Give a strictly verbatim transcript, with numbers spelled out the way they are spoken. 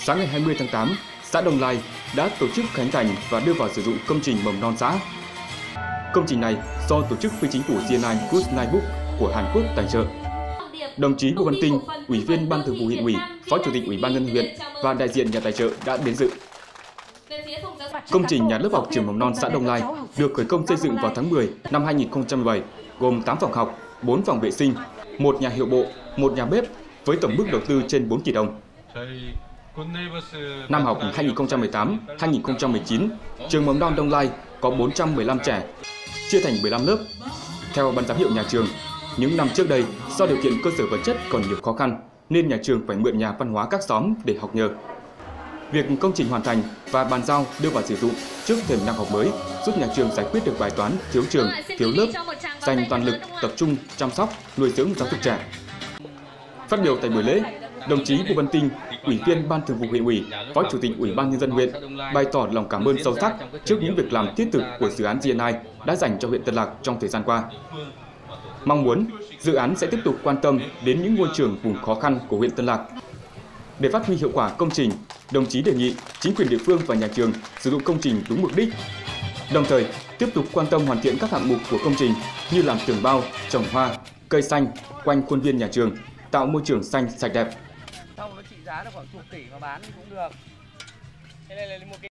sáng ngày hai mươi tháng tám, xã Đông Lai đã tổ chức khánh thành và đưa vào sử dụng công trình mầm non xã. Công trình này do tổ chức phi chính phủ giê en i Good Night Book của Hàn Quốc tài trợ. Đồng chí Ngô Văn Tinh, Ủy viên Ban Thường vụ Huyện ủy, Phó Chủ tịch Ủy ban nhân dân huyện và đại diện nhà tài trợ đã đến dự. Công trình nhà lớp học trường mầm non xã Đông Lai được khởi công xây dựng vào tháng mười năm hai nghìn không trăm mười bảy, gồm tám phòng học, bốn phòng vệ sinh, một nhà hiệu bộ, một nhà bếp với tổng mức đầu tư trên bốn tỷ đồng. Năm học hai nghìn không trăm mười tám hai nghìn không trăm mười chín, trường mầm non Đông Lai có bốn trăm mười lăm trẻ, chia thành mười lăm lớp. Theo ban giám hiệu nhà trường, những năm trước đây, do điều kiện cơ sở vật chất còn nhiều khó khăn, nên nhà trường phải mượn nhà văn hóa các xóm để học nhờ. Việc công trình hoàn thành và bàn giao đưa vào sử dụng trước thềm năm học mới giúp nhà trường giải quyết được bài toán thiếu trường, thiếu lớp, dành toàn lực tập trung chăm sóc, nuôi dưỡng giáo dục trẻ. Phát biểu tại buổi lễ, đồng chí Ngô Văn Tinh, Ủy viên Ban Thường vụ Huyện ủy, Phó Chủ tịch Ủy ban nhân dân huyện bày tỏ lòng cảm ơn sâu sắc trước những việc làm thiết thực của dự án giê en i đã dành cho huyện Tân Lạc trong thời gian qua. Mong muốn dự án sẽ tiếp tục quan tâm đến những ngôi trường vùng khó khăn của huyện Tân Lạc. Để phát huy hiệu quả công trình, đồng chí đề nghị chính quyền địa phương và nhà trường sử dụng công trình đúng mục đích. Đồng thời, tiếp tục quan tâm hoàn thiện các hạng mục của công trình như làm tường bao, trồng hoa, cây xanh quanh khuôn viên nhà trường, tạo môi trường xanh sạch đẹp.